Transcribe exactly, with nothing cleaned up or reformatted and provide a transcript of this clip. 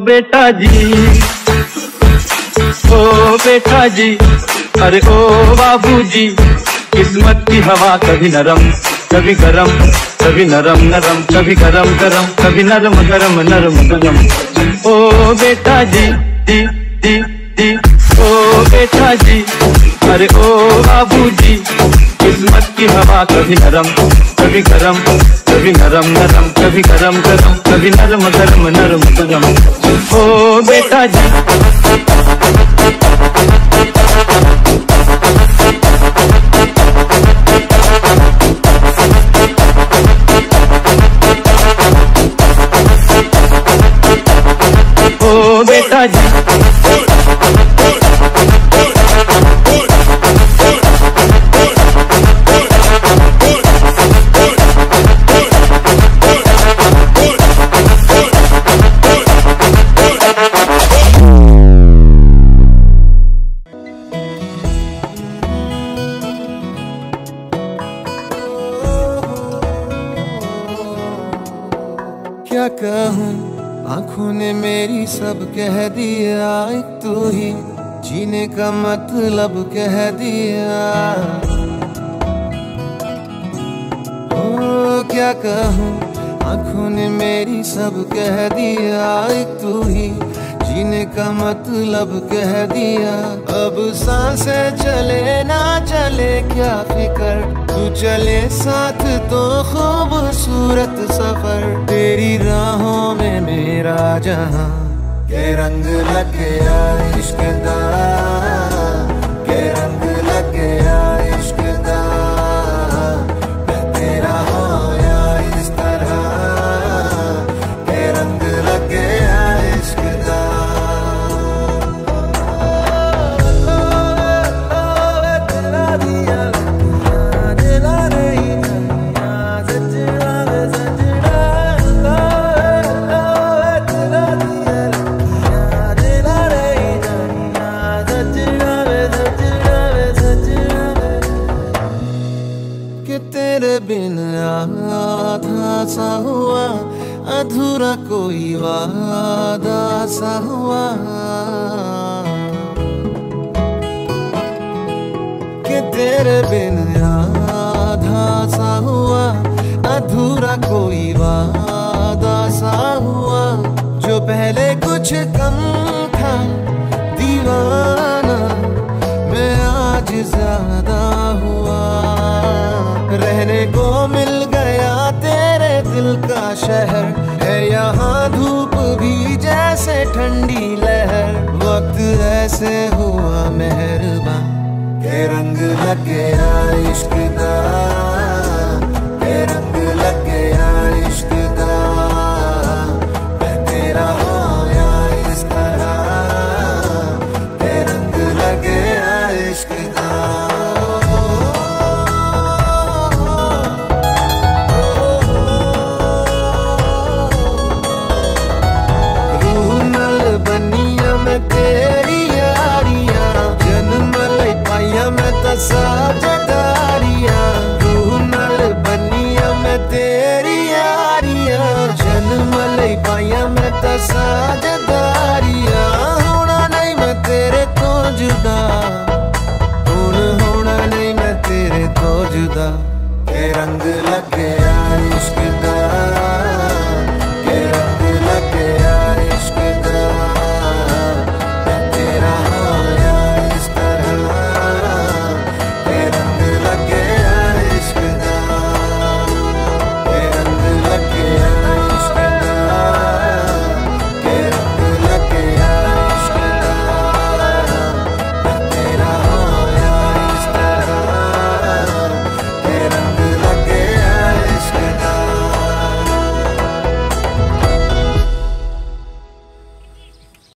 बेटा जी, ओ बेटा जी, अरे ओ बाबूजी, किस्मत की हवा कभी नरम कभी गरम, कभी नरम नरम कभी गरम गरम, कभी नरम गरम नरम गरम। ओ बेटा जी जी जी जी, ओ बेटा जी, अरे ओ बाबूजी, किस्मत की हवा कभी नरम कभी गरम, कभी नरम नरम कभी गरम गरम, कभी नरम गरम नरम गरम। ओ बेटा जी, ओ बेटा जी, क्या कहूँ, आँखों ने मेरी सब कह दिया, एक तू ही जीने का मतलब कह दिया। ओ क्या कहूँ, आँखों ने मेरी सब कह दिया, एक तू ही जीने का मतलब कह दिया। अब सांसें चले ना चले क्या फिकर, तू चले साथ तो खूबसूरत सफर। तेरी राहों में मेरा जहां के रंग लग गया इश्क दा, के रंग लग गया इश्क दा। मैं तेरा होया इस तरह, के रंग लग गया इश्क दा। तेरे बिन आधा सा हुआ, अधूरा कोई वादा सा हुआ। कि तेरे बिन आधा सा हुआ, अधूरा कोई वादा सा हुआ। जो पहले कुछ कम था दीवाना, मैं आज ज्यादा हुआ। रहने को मिल गया तेरे दिल का शहर, है यहाँ धूप भी जैसे ठंडी लहर। वक्त ऐसे हुआ मेहरबान, के रंग लग गया इश्क दा।